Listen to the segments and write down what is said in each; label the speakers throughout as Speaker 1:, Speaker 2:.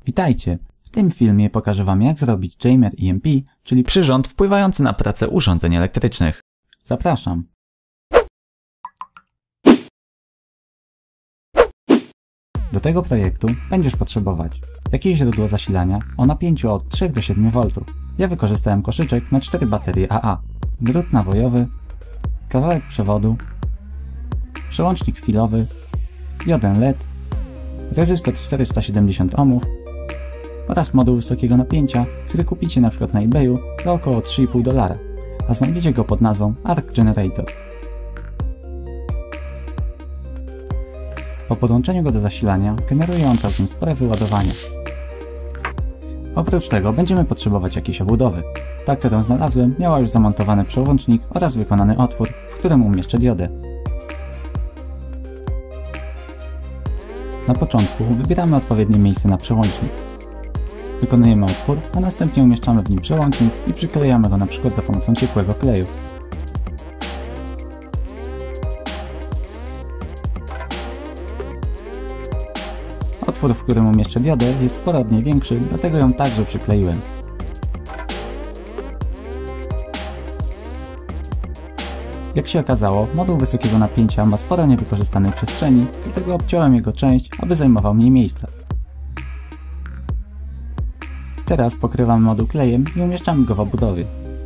Speaker 1: Witajcie! W tym filmie pokażę Wam, jak zrobić Jaymer EMP, czyli przyrząd wpływający na pracę urządzeń elektrycznych. Zapraszam! Do tego projektu będziesz potrzebować jakieś źródło zasilania o napięciu od 3 do 7 V. Ja wykorzystałem koszyczek na 4 baterie AA, drut nawojowy, kawałek przewodu, przełącznik chwilowy, diodę LED, rezystor 470 ohmów oraz moduł wysokiego napięcia, który kupicie np. na eBayu za około $3,5, a znajdziecie go pod nazwą Arc Generator. Po podłączeniu go do zasilania generuje on całkiem spore wyładowanie. Oprócz tego będziemy potrzebować jakiejś obudowy. Ta, którą znalazłem, miała już zamontowany przełącznik oraz wykonany otwór, w którym umieszczę diodę. Na początku wybieramy odpowiednie miejsce na przełącznik. Wykonujemy otwór, a następnie umieszczamy w nim przełącznik i przyklejamy go np. za pomocą ciepłego kleju. Otwór, w którym umieszczę diodę, jest sporo od niej większy, dlatego ją także przykleiłem. Jak się okazało, moduł wysokiego napięcia ma sporo niewykorzystanej przestrzeni, dlatego obciąłem jego część, aby zajmował mniej miejsca. Teraz pokrywamy moduł klejem i umieszczamy go w obudowie.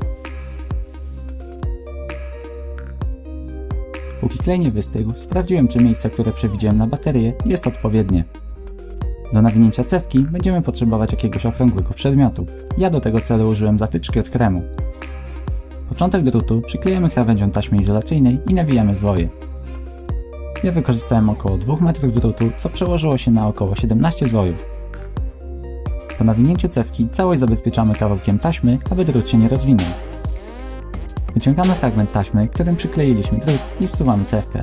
Speaker 1: Póki klej nie wystygł, sprawdziłem, czy miejsce, które przewidziałem na baterię, jest odpowiednie. Do nawinięcia cewki będziemy potrzebować jakiegoś okrągłego przedmiotu. Ja do tego celu użyłem zatyczki od kremu. Początek drutu przyklejemy krawędzią taśmy izolacyjnej i nawijamy zwoje. Ja wykorzystałem około 2 metrów drutu, co przełożyło się na około 17 zwojów. Po nawinięciu cewki całość zabezpieczamy kawałkiem taśmy, aby drut się nie rozwinął. Wyciągamy fragment taśmy, którym przykleiliśmy drut i zsuwamy cewkę.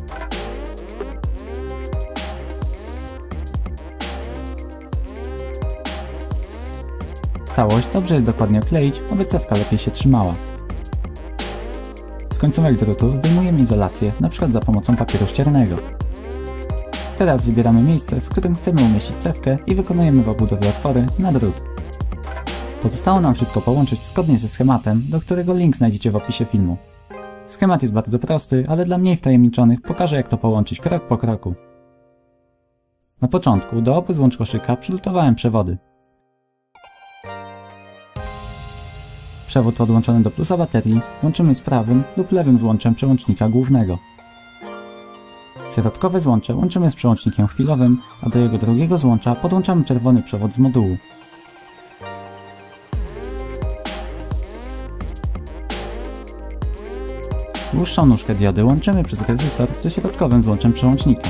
Speaker 1: Całość dobrze jest dokładnie okleić, aby cewka lepiej się trzymała. Z końcówek drutu zdejmujemy izolację, np. za pomocą papieru ściernego. Teraz wybieramy miejsce, w którym chcemy umieścić cewkę i wykonujemy w obudowie otwory na drut. Pozostało nam wszystko połączyć zgodnie ze schematem, do którego link znajdziecie w opisie filmu. Schemat jest bardzo prosty, ale dla mniej wtajemniczonych pokażę, jak to połączyć krok po kroku. Na początku do obu złącz koszyka przylutowałem przewody. Przewód podłączony do plusa baterii łączymy z prawym lub lewym złączem przełącznika głównego. Środkowe złącze łączymy z przełącznikiem chwilowym, a do jego drugiego złącza podłączamy czerwony przewód z modułu. Dłuższą nóżkę diody łączymy przez rezystor ze środkowym złączem przełącznika.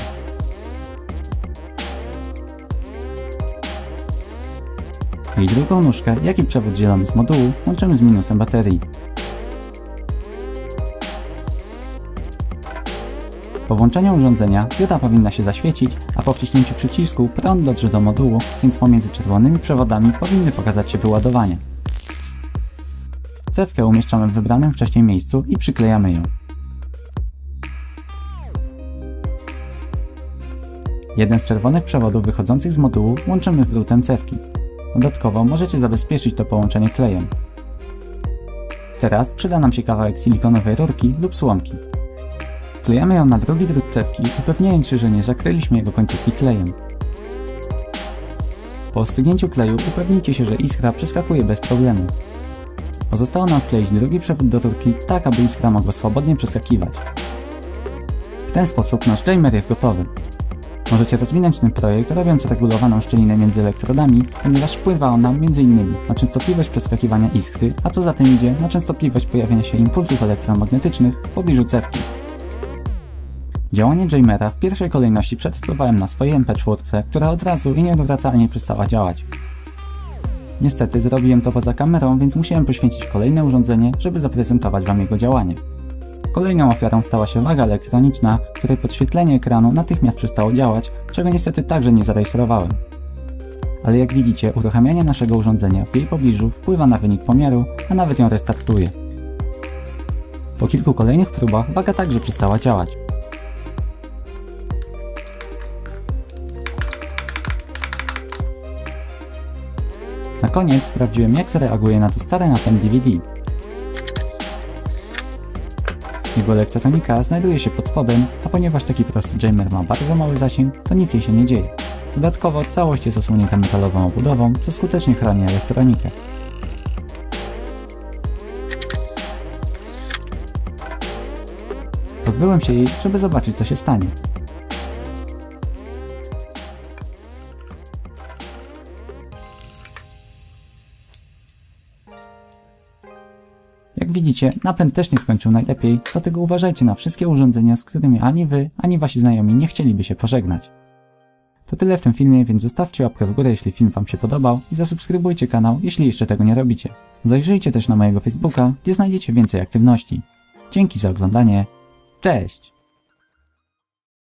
Speaker 1: Jej drugą nóżkę, jak i przewód zielony z modułu, łączymy z minusem baterii. Po włączeniu urządzenia dioda powinna się zaświecić, a po wciśnięciu przycisku prąd dotrze do modułu, więc pomiędzy czerwonymi przewodami powinny pokazać się wyładowania. Cewkę umieszczamy w wybranym wcześniej miejscu i przyklejamy ją. Jeden z czerwonych przewodów wychodzących z modułu łączymy z drutem cewki. Dodatkowo możecie zabezpieczyć to połączenie klejem. Teraz przyda nam się kawałek silikonowej rurki lub słomki. Wklejamy ją na drugi drut cewki, upewniając się, że nie zakryliśmy jego końcówki klejem. Po ostygnięciu kleju upewnijcie się, że iskra przeskakuje bez problemu. Pozostało nam wkleić drugi przewód do rurki, tak aby iskra mogła swobodnie przeskakiwać. W ten sposób nasz Jaymer jest gotowy. Możecie rozwinąć ten projekt, robiąc regulowaną szczelinę między elektrodami, ponieważ wpływa ona m.in. na częstotliwość przeskakiwania iskry, a co za tym idzie, na częstotliwość pojawiania się impulsów elektromagnetycznych w pobliżu cewki. Działanie Jaymera w pierwszej kolejności przetestowałem na swojej MP4, która od razu i nieodwracalnie przestała działać. Niestety zrobiłem to poza kamerą, więc musiałem poświęcić kolejne urządzenie, żeby zaprezentować Wam jego działanie. Kolejną ofiarą stała się waga elektroniczna, której podświetlenie ekranu natychmiast przestało działać, czego niestety także nie zarejestrowałem. Ale jak widzicie, uruchamianie naszego urządzenia w jej pobliżu wpływa na wynik pomiaru, a nawet ją restartuje. Po kilku kolejnych próbach waga także przestała działać. koniec sprawdziłem, jak zareaguje na to stary napęd DVD. Jego elektronika znajduje się pod spodem, a ponieważ taki prosty jammer ma bardzo mały zasięg, to nic jej się nie dzieje. Dodatkowo całość jest osłonięta metalową obudową, co skutecznie chroni elektronikę. Pozbyłem się jej, żeby zobaczyć, co się stanie. Jak widzicie, napęd też nie skończył najlepiej, dlatego uważajcie na wszystkie urządzenia, z którymi ani wy, ani wasi znajomi nie chcieliby się pożegnać. To tyle w tym filmie, więc zostawcie łapkę w górę, jeśli film wam się podobał i zasubskrybujcie kanał, jeśli jeszcze tego nie robicie. Zajrzyjcie też na mojego Facebooka, gdzie znajdziecie więcej aktywności. Dzięki za oglądanie. Cześć!